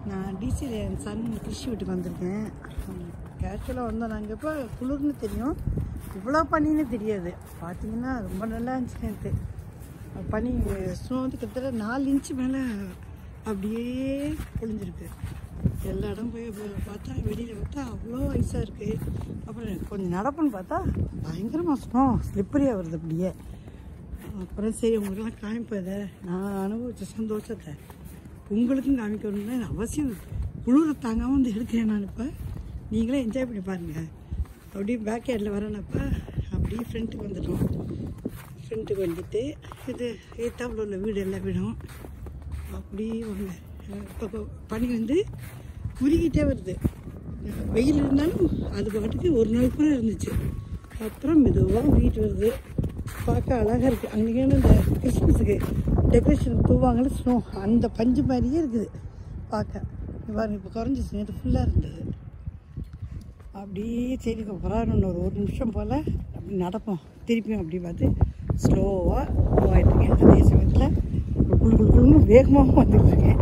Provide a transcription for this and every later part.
நான் டிசியில் என் சன் கிருஷி வீட்டுக்கு வந்திருக்கேன். கேஷுவலாக வந்தோம். நாங்கள் இப்போ குளிர்னு தெரியும், இவ்வளோ பனின்னு தெரியாது. பார்த்தீங்கன்னா ரொம்ப நல்லா இருந்துச்சு. நேற்று பனி ஸ்னோ வந்து கிட்டத்தட்ட 4 இன்ச்சு மேலே அப்படியே பொழிஞ்சிருக்கு. எல்லா இடம் போய் பார்த்தா வெளியில் பார்த்தா அவ்வளோ ஐஸாக இருக்குது. அப்புறம் கொஞ்சம் நடப்புன்னு பார்த்தா பயங்கரமாக ஸ்னோ ஸ்லிப்பரியாக வருது அப்படியே. அப்புறம் சரி உங்களுக்கெல்லாம் காமிப்பதை நான் அனுபவிச்ச சந்தோஷத்தை உங்களுக்கும் காமிக்கணும்னா அவசியம் குளிரை தாங்காமல் வந்து எடுக்கிறேன். நான் இப்போ நீங்களே என்ஜாய் பண்ணி பாருங்கள். அப்படியே பேக் யார்டில் வரேனப்போ அப்படியே ஃப்ரெண்ட்டுக்கு வந்துட்டோம். ஃப்ரெண்ட்டுக்கு வந்துட்டு இது ஏத்தாப்பில் உள்ள வீடு எல்லா வீடும் அப்படியே வாங்க. இப்போ பனி வந்து உருகிட்டே வருது. வெயில் இருந்தாலும் அது பாட்டுக்கு ஒரு நாள் கூட இருந்துச்சு. அப்புறம் மெதுவாக உருகிட்டு வருது. பார்க்க அழகாக இருக்குது. அன்றைக்கி இந்த கிறிஸ்மஸுக்கு டெக்கரேஷன் தூவாங்களே ஸ்னோ, அந்த பஞ்சு மாதிரியே இருக்குது பார்க்க. பாருங்கள் இப்போ குறைஞ்சிச்சு. நேற்று ஃபுல்லாக இருந்தது. அப்படியே சரி பரவாயில்ல ஒரு நிமிஷம் போல் அப்படி நடப்போம். திருப்பியும் அப்படி பார்த்து ஸ்லோவாக போயிட்டுருக்கேன். அதே சமயத்தில் குழுன்னு வேகமாக வந்துட்டுருக்கேன்.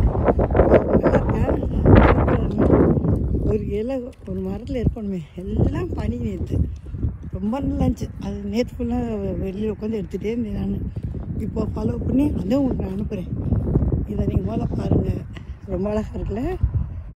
ஒரு இலை ஒரு மரத்தில் இருக்கணுமே, எல்லாம் பனி. நேற்று ரொம்ப நல்லா இருந்துச்சு. அது நேற்று ஃபுல்லாக வெளியில் உட்காந்து எடுத்துகிட்டே இருந்தேன். நான் இப்போ ஃபாலோ பண்ணி வந்து உங்களுக்கு நான் அனுப்புகிறேன். இதை நீங்கள் மேலே பாருங்கள். ரொம்ப அழகாக இருக்குல்ல.